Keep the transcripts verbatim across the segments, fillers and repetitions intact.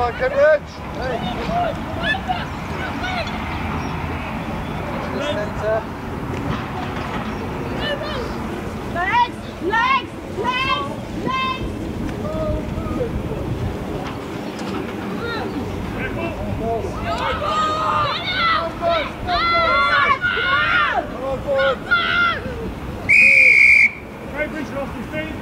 on, Cambridge. Centre. Legs, legs, legs, legs. Cambridge off your feet.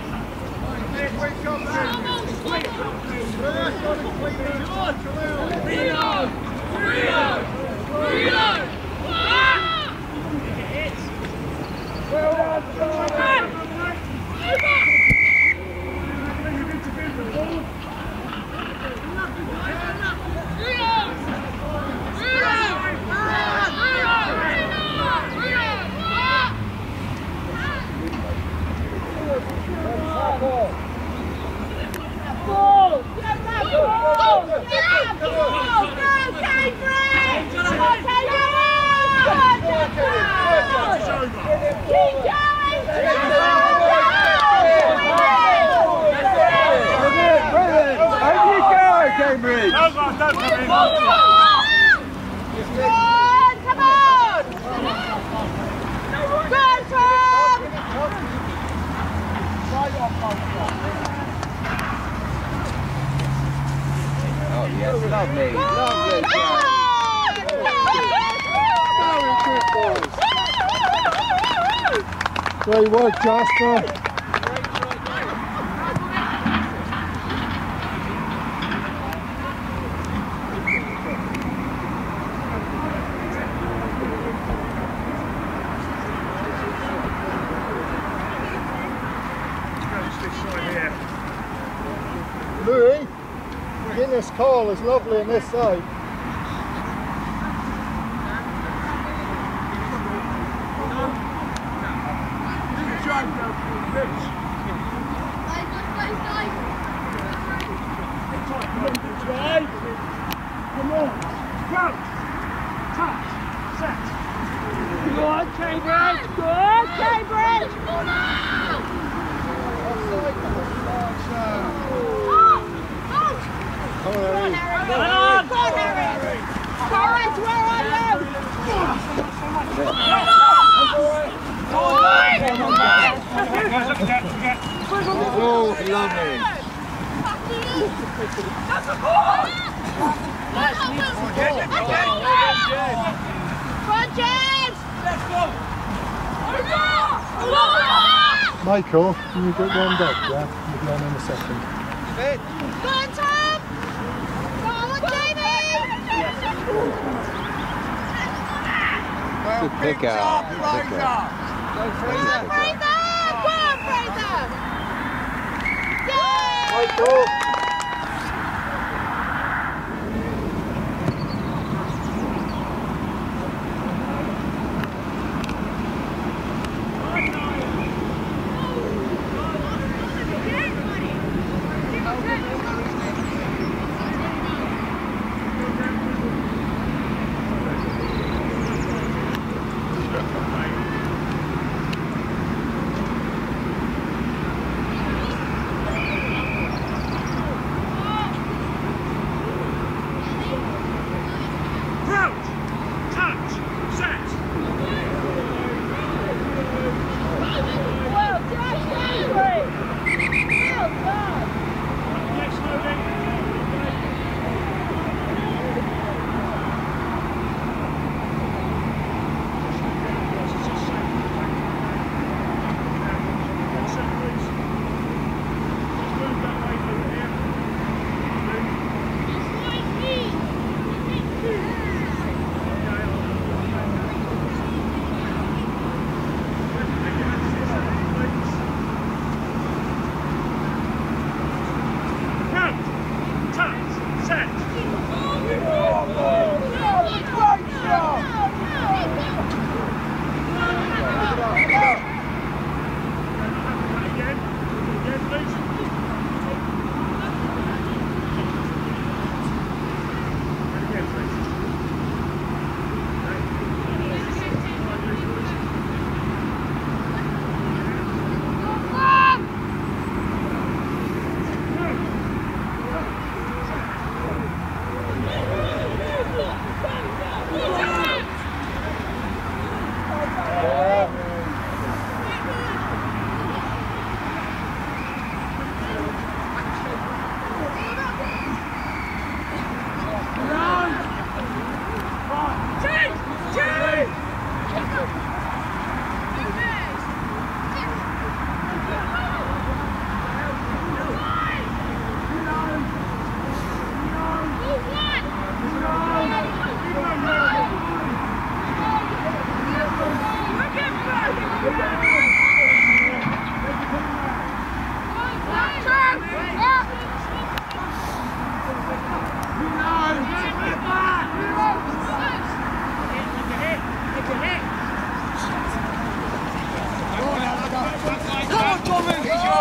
Cambridge! Come on, don't come in! Come on! Go, Tom! Oh yes, lovely, lovely. Great work, Jasper. Louis, Guinness Call is lovely on this side. Come on, crouch, touch, set. Good, Cambridge! Good, Cambridge! Come on, Harry. Come on, Harry! Torrance, where are you? Oh, lovely. Michael, can you get warmed up, yeah? You'll be on in a second. Go on, Tom! Go on, Jamie! Good pick out. Good pick out. Go Fraser. Fraser! Go on, Fraser! Yay! Michael!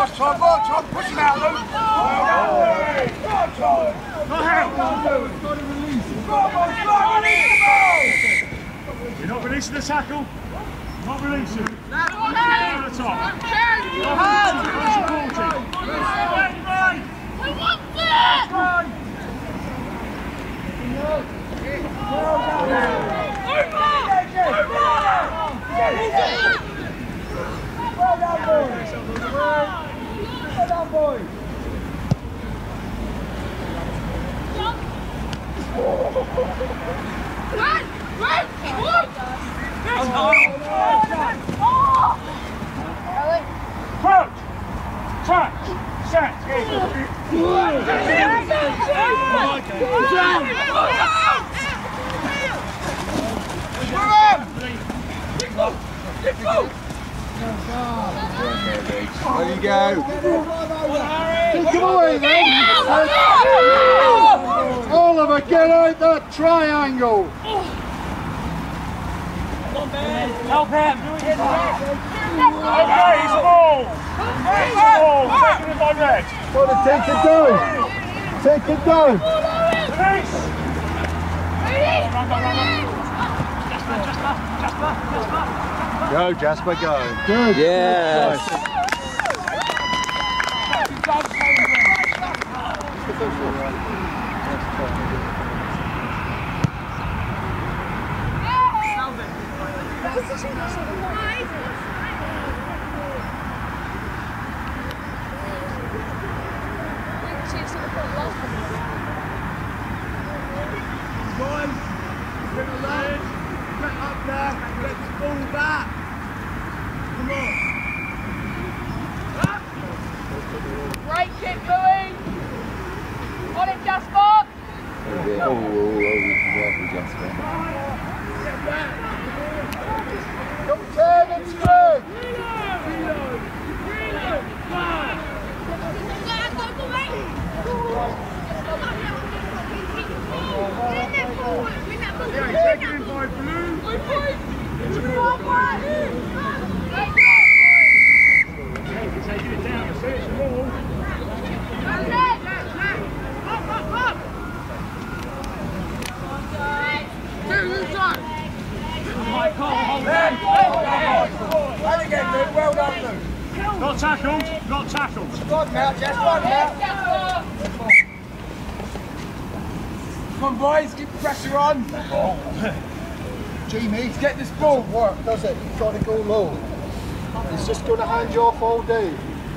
Just try, go on, try, push him out, Luke. Well done, Louis. Go on, Tom. Not help. Go on, Louis. Got to release him. Go on, boys, go on, release the ball. You're not releasing the tackle. Not releasing. That's Go on the top. Your hands. We want it. Well done, boys. Well done, boys. Run! Run! Run! Crouch! Touch! Set! There you go. Come away then! Oliver, get out that triangle! Help him! Okay, he's a ball! He's a ball! Taking it by red! Got to take it down! Take it down! Rhys! Go, Jasper, go. Good. Yes. Boys, get alert, get up there, get the ball back. Come on. Great kick, Louis. On it, Jasper. Oh, oh, oh, oh, Jasper. Come turn and spring! Yeah, taking him by blue. Taking it down, see it's a ball. Well again, Luke. Well done, Luke. Not tackled, not tackled. Go on now, Jess. Go on now. Come on, boys. Keep the pressure on. Jamie, Let's get this ball. work, does it? You've got to go low. He's just going to hand you off all day.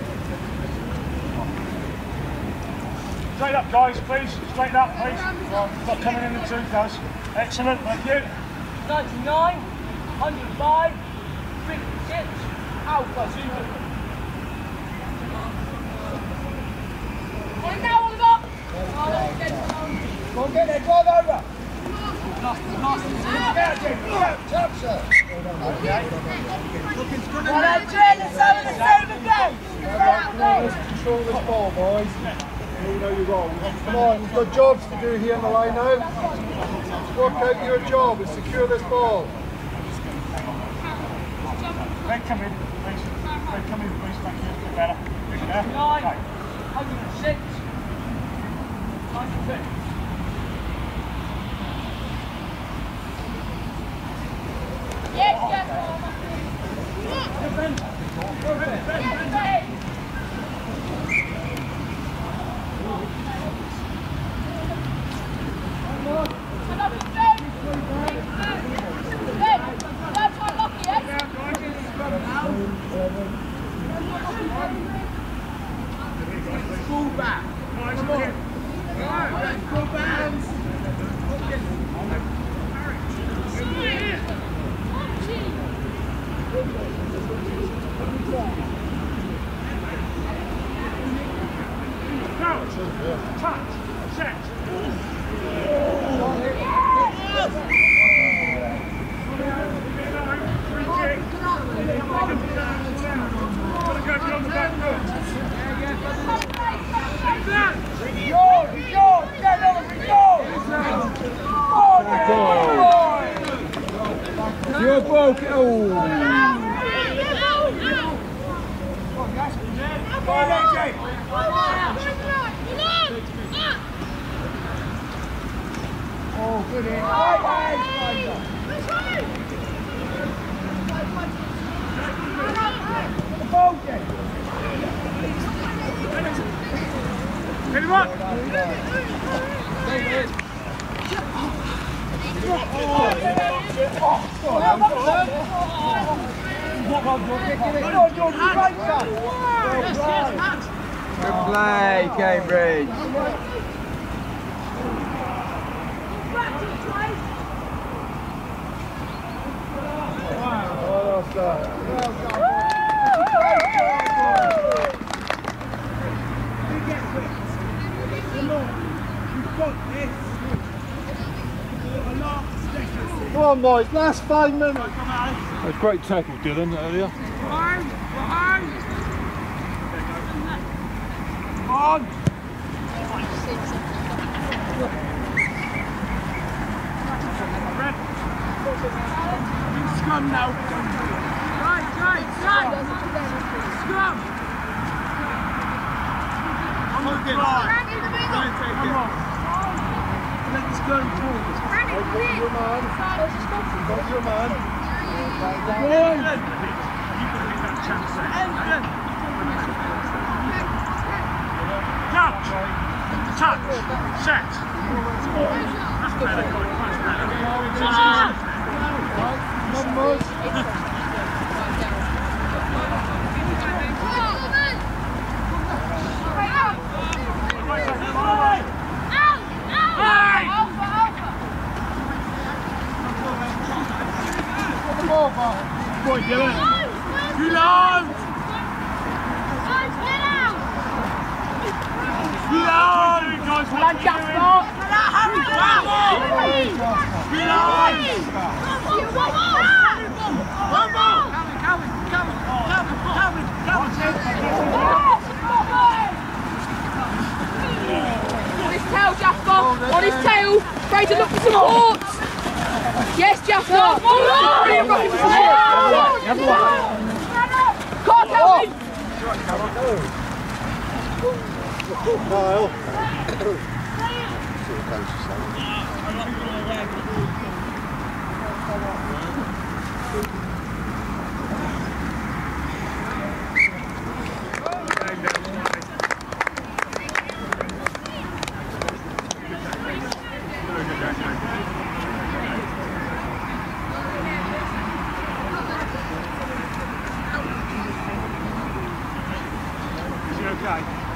Straight up, guys, please. Straight up, please. Not coming in the two, guys. Excellent, thank you. ninety-nine, one oh five, fifty-six, Alpha. On now, Oliver. Go on, get there. Drive over. Last, Get out, Jim. Get out. Jump, sir. Well, I'm trying to save the same again. Let's control this ball, boys. You know you're wrong. Come on, we've got jobs to do here in the line now. Work out your job and secure this ball. Red, come in, please. Red, come in, please. Thank you. Bit better. Yeah. Nine, Okay. one oh six, ninety-two. Yes, yes. Ball back. Nice, Come on. okay. Right, go back. Crouch. Touch. Set. Free kick. Gotta go beyond the back foot. Yours, it's yours. Get Oliver, it's yours. Oh, Your ball. Oh. Five Oh, good hit. The ball, Jay. Hit him up! Good play, Cambridge. Well done. Well done. Come on, boys, last five minutes. That was a great tackle, Dylan, earlier. Behind, behind. On. Scrum now. Right, right, right. Scrum. I'm looking. Come on. Let's go forward. Got your man. Got your man. Touch! Touch! Set! That's better, that's better. Numbers. Boy, Dylan. Dylan! Dylan! Guys, Come on, Jasper! One more! Come on, come on, come on, come on, come On his tail, Jasper! On his tail! Fraser, look for support! Yes, Jasper! Brilliant running position! Can't help him! Kyle. Is he okay?